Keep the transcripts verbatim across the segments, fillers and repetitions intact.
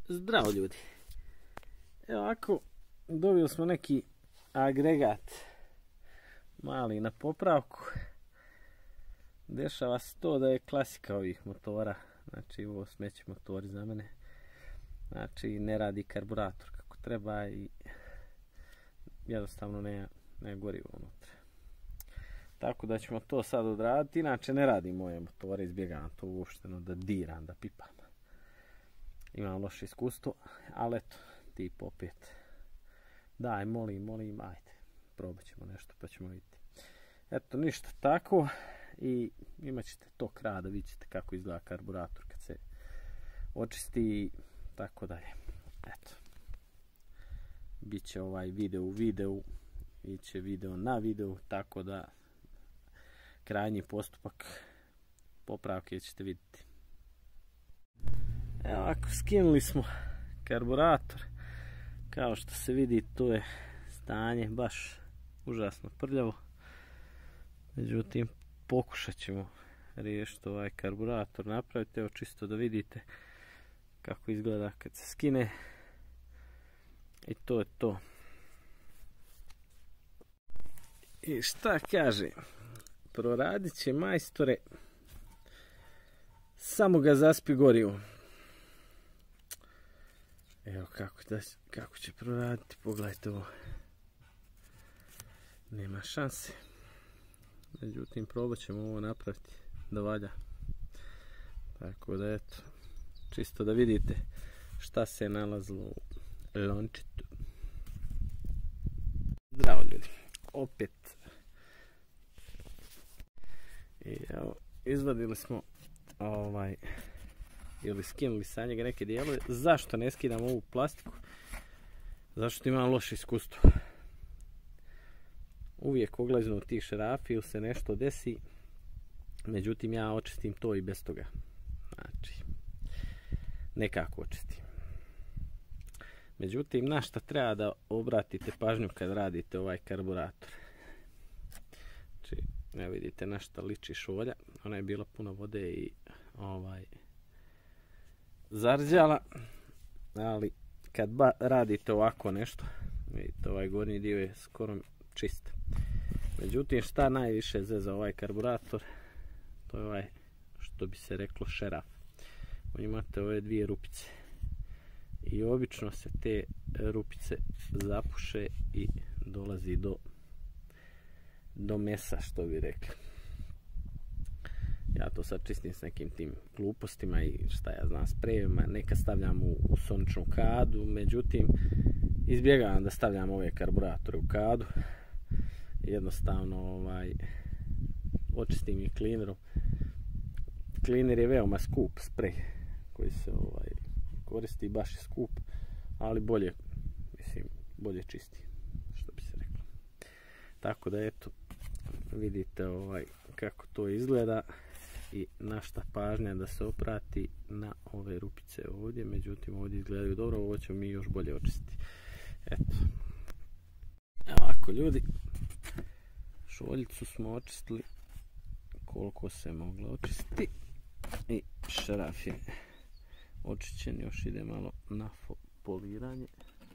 Zdravo ljudi. Evo ovako, dobili smo neki agregat mali na popravku. Dešava se to da je klasika ovih motora, znači ovo smeće motori za mene. Znači ne radi karburator kako treba i jednostavno ne, ne gorivo unutra. Tako da ćemo to sad odraditi, inače ne radim moje motore, izbjegavam to uopšteno da diram, da pipam. Imam loše iskustvo, ali eto, tip opet. Daj, molim, molim, ajde. Probat ćemo nešto pa ćemo vidjeti. Eto, ništa tako. I imat ćete tok rada, vidjet ćete kako izgleda karburator kad se očisti i tako dalje. Eto. Biće ovaj video u videu, biće video na videu, tako da krajnji postupak popravke ćete vidjeti. Evo ovako, skinuli smo karburator. Kao što se vidi, tu je stanje baš užasno prljavo. Međutim, pokušat ćemo riješiti ovaj karburator, napraviti, evo čisto da vidite kako izgleda kad se skine. I to je to. I šta kaže? Proradit će majstore, samo ga zaspi gorivo. Evo kako, da, kako će proraditi, pogledajte ovo. Nema šanse. Međutim, probat ćemo ovo napraviti da valja. Tako da eto, čisto da vidite šta se je nalazilo u lončitu. Zdravo ljudi, opet. I evo, izvadili smo ovaj, ili skinuli sa njega neke dijelove. Zašto ne skidam ovu plastiku? Zašto imam loše iskustvo. Uvijek oglazno tih šarafi ili se nešto desi, međutim ja očistim to i bez toga. Znači, nekako očistim. Međutim, na šta treba da obratite pažnju kad radite ovaj karburator. Znači, ne vidite na šta liči šolja. Ona je bila puna vode i ovaj zarđala. Ali kad ba radite ovako nešto, vidite ovaj gornji dio je skoro čist. Međutim, šta najviše zeza ovaj karburator, to je ovaj, što bi se reklo, šeraf. Imate ove dvije rupice i obično se te rupice zapuše i dolazi do do mesa, što bi rekli. Ja to sad čistim s nekim tim glupostima i šta ja znam, sprejevima, neka stavljam u, u soničnu kadu, međutim izbjegavam da stavljam ove karburatore u kadu. Jednostavno ovaj, očistim ih cleanerom. Cleaner je veoma skup sprej koji se ovaj, koristi, baš je skup, ali bolje, mislim, bolje čisti, što bi se reklo. Tako da eto, vidite ovaj, kako to izgleda i na šta pažnja da se oprati na ove rupice ovdje, međutim ovdje izgledaju dobro, ovo ćemo mi još bolje očistiti. Eto. Evo ovako ljudi, šoljicu smo očistili koliko se moglo očistiti i šaraf je očišćen, još ide malo na poliranje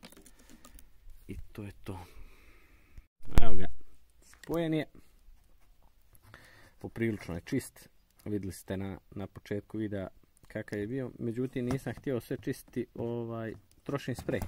i to je to. Evo ga, spojen je, poprilično je čist, vidjeli ste na, na početku videa kakav je bio, međutim nisam htio sve čistiti, ovaj, trošim sprej,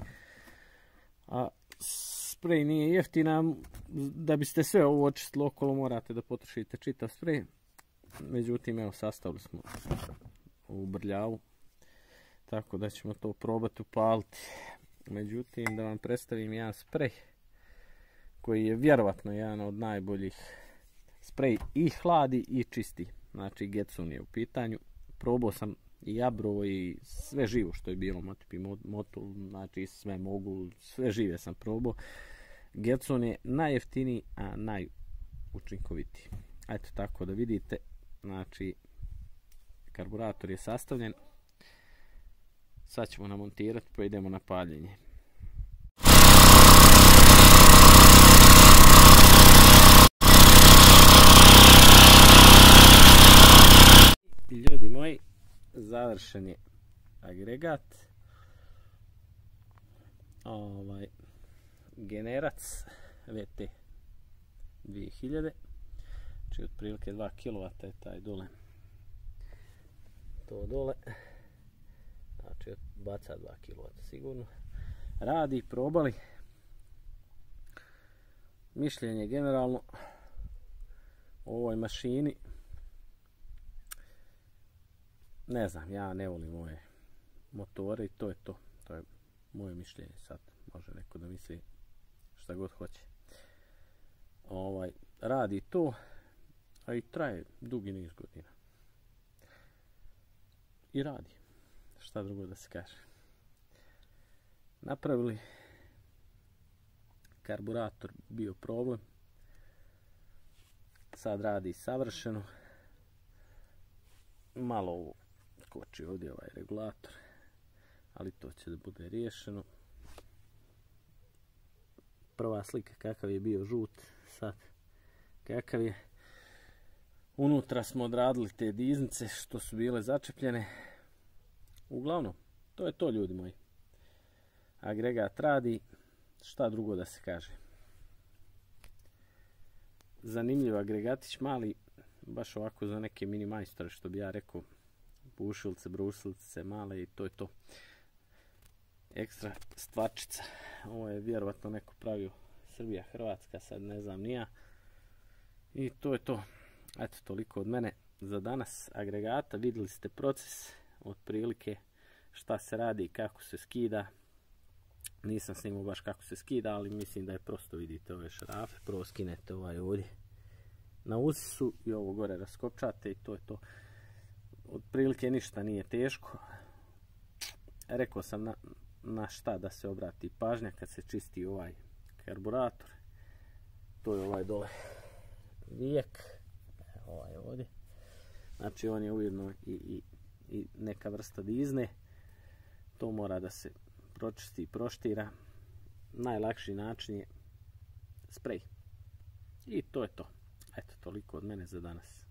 a sprej nije jeftina, da biste sve ovo očistili okolo morate da potrošite čitav sprej, međutim evo sastavili smo u brljavu, tako da ćemo to probati upaliti. Međutim, da vam predstavim jedan sprej koji je vjerovatno jedan od najboljih. Sprej i hladi i čisti, znači Getsun je u pitanju. Probao sam i Jabro i sve živo što je bilo, Motipi, Motul, znači sve mogu, sve žive sam probao. Getsun je najjeftiniji, a najučinkovitiji. Eto, tako da vidite, znači karburator je sastavljen. Sad ćemo namontirati pa idemo na paljenje. Ljudi moji, završen je agregat. ovaj generac V T dvije hiljade, znači otprilike dva kilovata je taj dole, to dole, znači baca dva kilovata sigurno. Radi, probali. Mišljenje generalno o ovoj mašini, ne znam, ja ne volim ove motore i to je to. To je moje mišljenje, sad može neko da misli šta god hoće. Ovaj, radi to, a i traje dugi niz godina. I radi, šta drugo da se kaže. Napravili karburator, bio problem, sad radi savršeno. Malo ovo koči ovdje ovaj regulator, ali to će da bude riješeno. Prva slika kakav je bio žut, sad kakav je. Unutra smo odradili te diznice što su bile začepljene. Uglavnom, to je to, ljudi moji. Agregat radi, šta drugo da se kaže. Zanimljiv agregatić, mali, baš ovako za neke mini majstore, što bi ja rekao, bušilice, brusilice, male, i to je to. Ekstra stvarčica. Ovo je vjerovatno neko pravio Srbija, Hrvatska, sad ne znam ni ja. I to je to. Eto, toliko od mene za danas. Agregata, vidjeli ste proces, otprilike šta se radi i kako se skida. Nisam snimao baš kako se skida, ali mislim da je prosto, vidite ove šarafe, prvo skinete ovaj ovdje na usisu i ovo gore raskopčate i to je to. Otprilike ništa nije teško. Rekao sam na, na šta da se obrati pažnja kad se čisti ovaj karburator. To je ovaj dole vijek, ovaj ovdje. Znači on je ujedno i, i, i neka vrsta dizne. To mora da se pročisti i proštira. Najlakši način je sprej. I to je to. Eto, toliko od mene za danas.